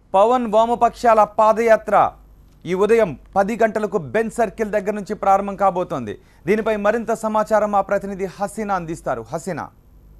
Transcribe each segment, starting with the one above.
పవన్ వామపక్షాల పాదయాత్ర ఈ ఉదయం 10 గంటలకు బెన్ సర్కిల్ దగ్గర నుంచి ప్రారంభం కాబోతోంది. దీనిపై మరింత సమాచారం మా ప్రతినిధి హసీనా అందిస్తారు. హసీనా,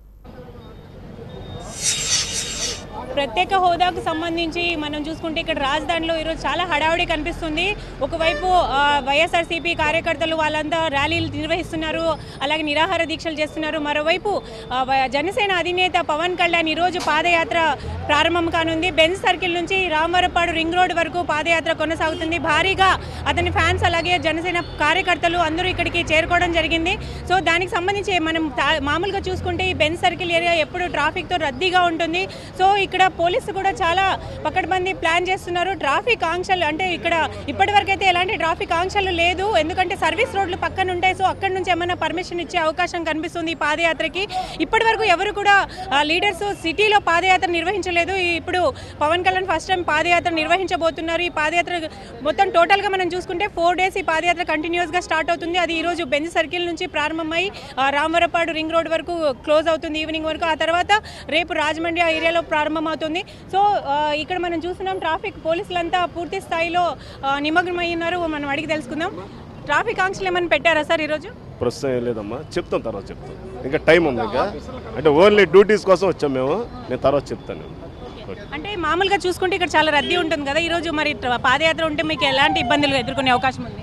ప్రత్యేక హోదాకు సంబంధించి మనం చూసుకుంటే ఇక్కడ రాజధానిలో ఈరోజు చాలా హడావుడి కనిపిస్తుంది. ఒకవైపు వైఎస్ఆర్సీపీ కార్యకర్తలు వాళ్ళంతా ర్యాలీలు నిర్వహిస్తున్నారు, అలాగే నిరాహార దీక్షలు చేస్తున్నారు. మరోవైపు జనసేన అధినేత పవన్ కళ్యాణ్ ఈరోజు పాదయాత్ర ప్రారంభం కానుంది. బెంజ్ సర్కిల్ నుంచి రామవరపాడు రింగ్ రోడ్ వరకు పాదయాత్ర కొనసాగుతుంది. భారీగా అతని ఫ్యాన్స్ అలాగే జనసేన కార్యకర్తలు అందరూ ఇక్కడికి చేరుకోవడం జరిగింది. సో దానికి సంబంధించి మనం మామూలుగా చూసుకుంటే ఈ బెంజ్ సర్కిల్ ఏరియా ఎప్పుడు ట్రాఫిక్తో రద్దీగా ఉంటుంది. సో ఇక్కడ పోలీసులు కూడా చాలా పకడ్బందీ ప్లాన్ చేస్తున్నారు. ట్రాఫిక్ ఆంక్షలు అంటే ఇక్కడ ఇప్పటివరకు అయితే ఎలాంటి ట్రాఫిక్ ఆంక్షలు లేదు, ఎందుకంటే సర్వీస్ రోడ్లు పక్కన ఉంటాయి. సో అక్కడి నుంచి ఏమైనా పర్మిషన్ ఇచ్చే అవకాశం కనిపిస్తుంది ఈ పాదయాత్రకి. ఇప్పటివరకు ఎవరు కూడా లీడర్స్ సిటీలో పాదయాత్ర నిర్వహించలేదు. ఇప్పుడు పవన్ కళ్యాణ్ ఫస్ట్ టైం పాదయాత్ర నిర్వహించబోతున్నారు. ఈ పాదయాత్ర మొత్తం టోటల్గా మనం చూసుకుంటే 4 days ఈ పాదయాత్ర కంటిన్యూస్గా స్టార్ట్ అవుతుంది. అది ఈరోజు బెంజ్ సర్కిల్ నుంచి ప్రారంభమై రామవరపాడు రింగ్ రోడ్ వరకు క్లోజ్ అవుతుంది ఈవినింగ్ వరకు. ఆ తర్వాత రేపు రాజమండ్రి ఆ ఏరియాలో ప్రారంభమవుతుంది. సో ఇక్కడ మనం చూస్తున్నాం ట్రాఫిక్ పోలీసులంతా పూర్తి స్థాయిలో నిమగ్నమై ఉన్నారు. మనం అడిగి తెలుసుకుందాం. ట్రాఫిక్ ఆంక్షలు ఏమైనా పెట్టారా సార్ ఈరోజు? ప్రస్తుతం ఏం లేదమ్మా, చెప్తాం తర్వాత చెప్తాం. ఇంకా టైం ఉంది, ఇంకా అంటే ఓన్లీ డ్యూటీస్ కోసం వచ్చాం మేము. నేను తర్వాత చెప్తాను. అంటే మామూలుగా చూసుకుంటే ఇక్కడ చాలా రద్దీ ఉంటుంది కదా, ఈరోజు మరి పాదయాత్ర ఉంటే మీకు ఎలాంటి ఇబ్బందులు ఎదుర్కొనే అవకాశం ఉంది?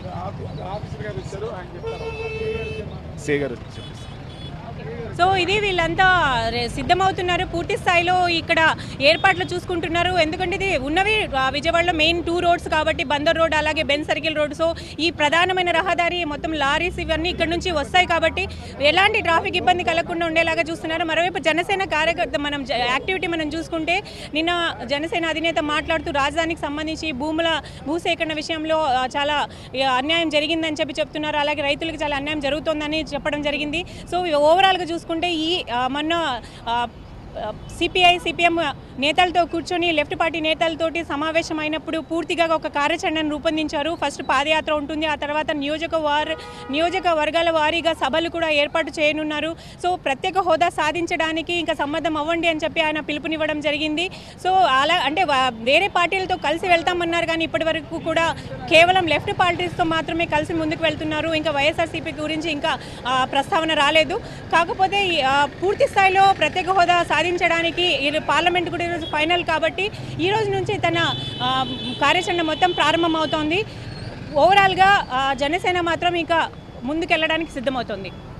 సో ఇది వీళ్ళంతా సిద్ధమవుతున్నారు, పూర్తి స్థాయిలో ఇక్కడ ఏర్పాట్లు చూసుకుంటున్నారు. ఎందుకంటే ఇది ఉన్నవి విజయవాడలో మెయిన్ 2 roads కాబట్టి, బందర్ రోడ్ అలాగే బెన్ సర్కిల్ రోడ్. సో ఈ ప్రధానమైన రహదారి మొత్తం లారీస్ ఇవన్నీ ఇక్కడ నుంచి వస్తాయి కాబట్టి ఎలాంటి ట్రాఫిక్ ఇబ్బంది కలగకుండా ఉండేలాగా చూస్తున్నారు. మరోవైపు జనసేన కార్యకర్త మనం యాక్టివిటీ మనం చూసుకుంటే నిన్న జనసేన అధినేత మాట్లాడుతూ రాజధానికి సంబంధించి భూసేకరణ విషయంలో చాలా అన్యాయం జరిగిందని చెప్తున్నారు. అలాగే రైతులకు చాలా అన్యాయం జరుగుతోందని చెప్పడం జరిగింది. సో ఓవరాల్గా చూసుకుంటే ఈ మొన్న సిపిఎం నేతలతో కూర్చొని లెఫ్ట్ పార్టీ నేతలతోటి సమావేశం అయినప్పుడు పూర్తిగా ఒక కార్యాచరణను రూపొందించారు. ఫస్ట్ పాదయాత్ర ఉంటుంది, ఆ తర్వాత నియోజకవర్గాల వారీగా సభలు కూడా ఏర్పాటు చేయనున్నారు. సో ప్రత్యేక హోదా సాధించడానికి ఇంకా సమ్మతం అవ్వండి అని చెప్పి ఆయన పిలుపునివ్వడం జరిగింది. సో అలా అంటే వేరే పార్టీలతో కలిసి వెళ్తామన్నారు, కానీ ఇప్పటి వరకు కూడా కేవలం లెఫ్ట్ పార్టీస్తో మాత్రమే కలిసి ముందుకు వెళ్తున్నారు. ఇంకా వైఎస్ఆర్సీపీ గురించి ఇంకా ప్రస్తావన రాలేదు. కాకపోతే పూర్తి స్థాయిలో ప్రత్యేక హోదా సాధించడానికి పార్లమెంట్ కూడా ఈరోజు ఫైనల్ కాబట్టి ఈ రోజు నుంచి తన కార్యాచరణ మొత్తం ప్రారంభమవుతోంది. ఓవరాల్గా జనసేన మాత్రం ఇంకా ముందుకెళ్ళడానికి సిద్ధమవుతోంది.